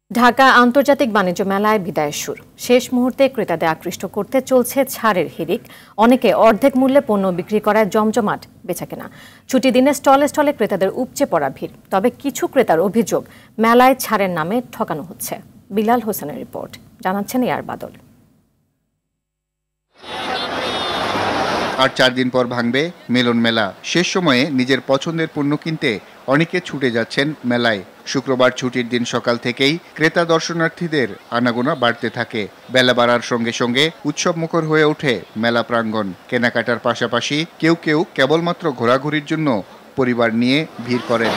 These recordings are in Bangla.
ঢাকা আন্তর্জাতিক বাণিজ্য মেলায় বিদায়ের সুর। শেষ মুহূর্তে ক্রেতাদের আকৃষ্ট করতে চলছে ছাড়ের হিড়িক। অনেকে অর্ধেক মূল্যে পণ্য বিক্রি করায় জমজমাট বেচাকেনা। ছুটি দিনে স্টলে স্টলে ক্রেতাদের উপচে পড়া ভিড়। তবে কিছু ক্রেতার অভিযোগ, মেলায় ছাড়ের নামে ঠকানো হচ্ছে। বিলাল হোসেনের রিপোর্ট, জানাচ্ছেন এয়ার বাদল। আর 4 দিন পর ভাঙবে মিলন মেলা। শেষ সময়ে নিজের পছন্দের পণ্য কিনতে অনেকে ছুটে যাচ্ছেন মেলায়। শুক্রবার ছুটির দিন সকাল থেকেই ক্রেতা দর্শনার্থীদের আনাগোনা বাড়তে থাকে। বেলা বাড়ার সঙ্গে সঙ্গে উৎসবমুখর হয়ে ওঠে মেলা প্রাঙ্গণ। কেনাকাটার পাশাপাশি কেউ কেউ কেবলমাত্র ঘোরাঘুরির জন্য পরিবার নিয়ে ভিড় করেন।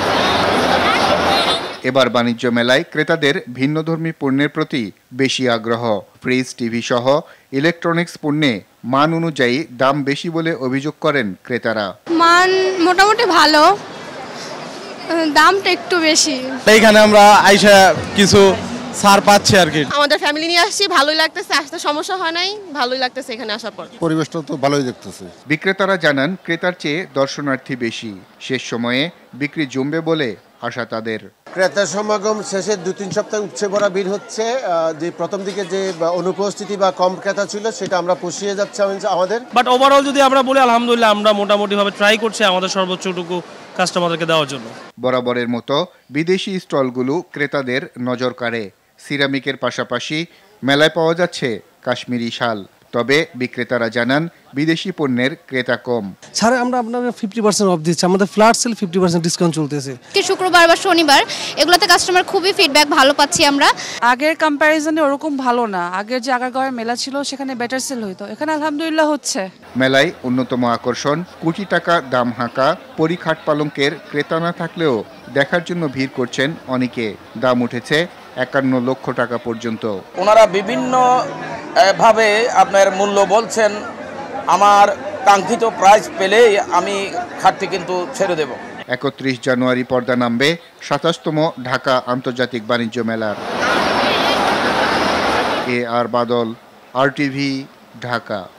এবার বাণিজ্য মেলায় ক্রেতাদের ভিন্নধর্মী পণ্যের প্রতি বেশি আগ্রহ। ফ্রিজ, টিভি সহ ইলেকট্রনিক্স পণ্যে মান অনুযায়ী দাম বেশি বলে অভিযোগ করেন ক্রেতারা। মান মোটামুটি ভালো, দামটা একটু বেশি। এইখানে আমরা আইসা কিছু ছাড় পাচ্ছি আর কি। আমাদের ফ্যামিলি নিয়ে আসছি, ভালোই লাগতেছে, আসতে সমস্যা হয় নাই, ভালোই লাগতেছে এখানে আসার পর। পরিবেশটা তো ভালোই দেখতেছে। বিক্রেতারা জানান ক্রেতার চেয়ে দর্শনার্থী বেশি। শেষ সময়ে বিক্রি জমবে বলে আশা তাদের। ক্রেতার সমাগম শেষে 2-3 সপ্তাহ উপচে পড়া ভিড় হচ্ছে। যে প্রথম দিকে যে অনুপস্থিতি বা কম ক্রেতা ছিল সেটা আমরা পুষিয়ে যাচ্ছে আমাদের। বাট ওভারঅল যদি আমরা বলি, আলহামদুলিল্লাহ আমরা মোটামুটিভাবে ট্রাই করছি আমাদের সর্বোচ্চটুকু কাস্টমারদেরকে দেওয়ার জন্য। বরাবরের মতো বিদেশি স্টলগুলো ক্রেতাদের নজর কাড়ে। সিরামিকের পাশাপাশি মেলায় পাওয়া যাচ্ছে কাশ্মীরি শাল। তবে বিক্রেতারা জানান বিদেশি পণ্যের ক্রেতা কম। ছাড়ে আমরা আপনাদের 50% অফ দিচ্ছি, আমাদের ফ্ল্যাট সেল 50% ডিসকাউন্ট চলতেছে। শুক্রবার বা শনিবার এগুলোতে কাস্টমার খুবই ফিডব্যাক ভালো পাচ্ছি আমরা। আগের কম্প্যারিজনে ওরকম ভালো না। আগের যে আগারগাঁওয়ের মেলা ছিল সেখানে বেটার সেল হইতো, এখানে আলহামদুলিল্লাহ হচ্ছে। মেলায় অন্যতম আকর্ষণ কোটি টাকা দাম হাঁকা পরিখাট পালঙ্কের ক্রেতা না থাকলেও দেখার জন্য ভিড় করছেন অনেকে। দাম উঠেছে 51 লক্ষ টাকা পর্যন্ত। ওনারা বিভিন্ন ভাবে আপনার মূল্য বলছেন। আমার কাঙ্ক্ষিত প্রাইস পেলেই আমি খাটটি কিন্তু ছেড়ে দেব। 31 জানুয়ারি পর্দা নামবে 27তম ঢাকা আন্তর্জাতিক বাণিজ্য মেলার। AR Badal, RTV, Dhaka.